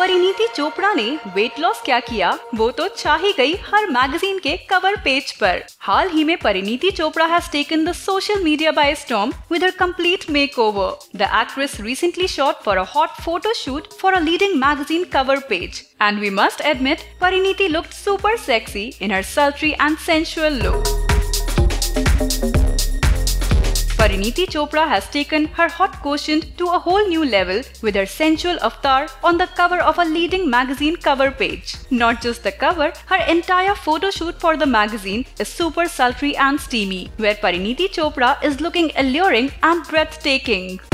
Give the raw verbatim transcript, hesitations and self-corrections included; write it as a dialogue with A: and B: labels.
A: परिणीति चोपड़ा ने weight loss क्या किया वो तो छा ही गई हर मैगजीन के कवर पेज पर। हाल ही में Parineeti Chopra has taken the social media by storm with her complete makeover. The actress recently shot for a hot photo shoot for a leading magazine cover page, and we must admit Pariniti looked super sexy in her sultry and sensual look. Pariniti Chopra has taken her hot quotient to a whole new level with her sensual avatar on the cover of a leading magazine cover page. Not just the cover, her entire photo shoot for the magazine is super sultry and steamy, where Pariniti Chopra is looking alluring and breathtaking.